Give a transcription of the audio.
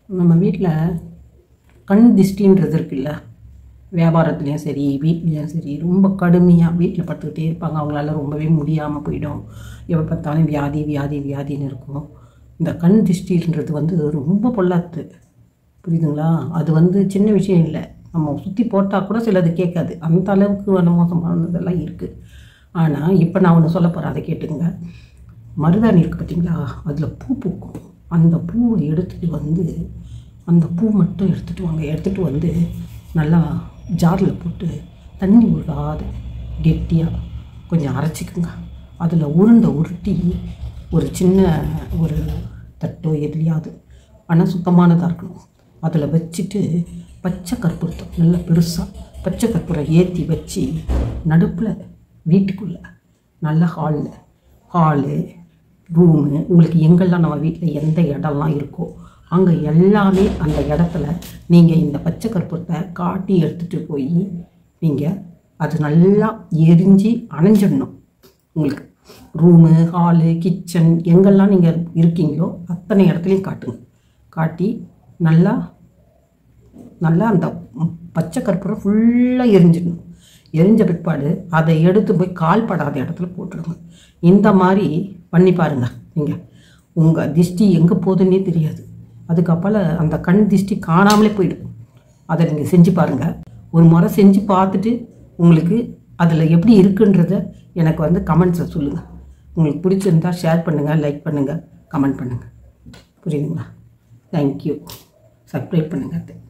நம்ம வீட்டில் கண் திஷ்டின்றது இருக்குல்ல, வியாபாரத்துலேயும் சரி வீட்லேயும் சரி ரொம்ப கடுமையாக வீட்டில் படுத்துக்கிட்டே இருப்பாங்க. அவங்களால ரொம்பவே முடியாமல் போயிடும். எப்போ பார்த்தாலும் வியாதி வியாதி வியாதின்னு இருக்கும். இந்த கண் திஷ்டின்றது வந்து ரொம்ப பொல்லாத்து, புரியுதுங்களா? அது சின்ன விஷயம் இல்லை. நம்ம சுற்றி போட்டால் கூட சிலது கேட்காது. அந்த அளவுக்கு மோசமானதெல்லாம் இருக்குது. ஆனால் இப்போ நான் ஒன்று சொல்ல போகிறேன், அதை கேட்டுங்க. மருதாணி இருக்குது பார்த்தீங்களா, அதில் பூ பூக்கும். அந்த பூவை அந்த பூ மட்டும் எடுத்துகிட்டு வந்து நல்லா ஜாரில் போட்டு தண்ணி விடாத கெட்டியாக கொஞ்சம் அரைச்சிக்குங்க. அதில் உருட்டி ஒரு சின்ன ஒரு தட்டோ எதுலையாவது, ஆனால் சுத்தமானதாக இருக்கணும், அதில் வச்சுட்டு பச்சை கற்பூரத்தை நல்லா பெருசாக பச்சை கற்பூரம் ஏற்றி வச்சு நடுப்பில் வீட்டுக்குள்ளே நல்ல ஹாலு ரூமு, உங்களுக்கு எங்கெல்லாம் நம்ம வீட்டில் எந்த இடம்லாம் இருக்கோ அங்கே எல்லாமே அந்த இடத்துல நீங்கள் இந்த பச்சை கற்பூரத்தை காட்டி எடுத்துகிட்டு போய் நீங்கள் அது நல்லா எரிஞ்சு அணைஞ்சிடணும். உங்களுக்கு ரூமு ஹாலு கிச்சன் எங்கெல்லாம் நீங்கள் இருக்கீங்களோ அத்தனை இடத்துலையும் காட்டி நல்லா அந்த பச்சை கற்பூரம் ஃபுல்லாக எரிஞ்சிடணும். எரிஞ்ச பிற்பாடு அதை எடுத்து போய் கால்படாத இடத்துல போட்டுடுங்க. இந்த மாதிரி பண்ணி பாருங்கள். நீங்கள் உங்கள் திஷ்டி எங்கே போகுதுன்னே தெரியாது. அதுக்கப்புறம் அந்த கண் திஷ்டி காணாமலே போயிடும். அதை நீங்கள் செஞ்சு பாருங்கள். ஒரு முறை செஞ்சு பார்த்துட்டு உங்களுக்கு அதில் எப்படி இருக்குன்றத எனக்கு கமெண்ட்ஸில் சொல்லுங்கள். உங்களுக்கு பிடிச்சிருந்தா ஷேர் பண்ணுங்கள், லைக் பண்ணுங்கள், கமெண்ட் பண்ணுங்கள். புரியுதுங்களா? தேங்க்யூ. சப்ஸ்கிரைப் பண்ணுங்கள்.